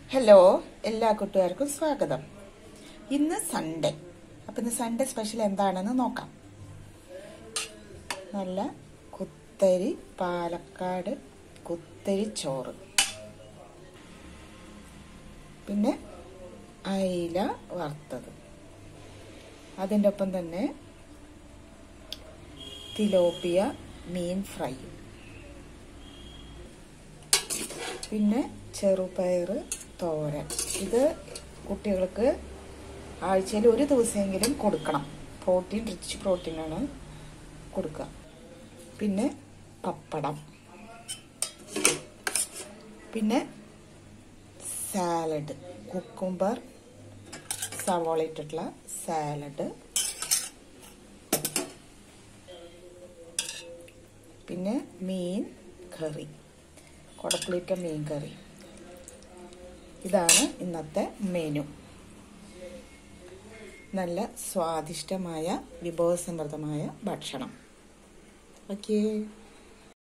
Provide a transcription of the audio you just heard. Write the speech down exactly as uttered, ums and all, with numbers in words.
Hello, എല്ലാ കൂട്ടുകാർക്കും സ്വാഗതം. ഇന്ന് സൺഡേ. അപ്പം ഇന്ന് സൺഡേ സ്പെഷ്യൽ എന്താണെന്ന് നോക്കാം. നല്ല കുത്തരി പാലക്കാട് കുത്തരി ചോറ്, പിന്നെ അയില വറുത്തത്, അതിൻ്റെ ഒപ്പം തന്നെ തിലോപ്പിയ മീൻ ഫ്രൈ, പിന്നെ ചെറുപയർ തോരൻ. ഇത് കുട്ടികൾക്ക് ആഴ്ചയിൽ ഒരു ദിവസമെങ്കിലും കൊടുക്കണം. പ്രോട്ടീൻ റിച്ച് പ്രോട്ടീനാണ് കൊടുക്കുക. പിന്നെ പപ്പടം, പിന്നെ സാലഡ്, കുക്കുംബർ സവോള ഇട്ടിട്ടുള്ള സാലഡ്, പിന്നെ മീൻ കറി, കുടപ്പുളിയിട്ട മീൻ കറി. ഇതാണ് ഇന്നത്തെ മെനു. നല്ല സ്വാദിഷ്ടമായ വിഭവസമൃദ്ധമായ ഭക്ഷണം. ഓക്കേ.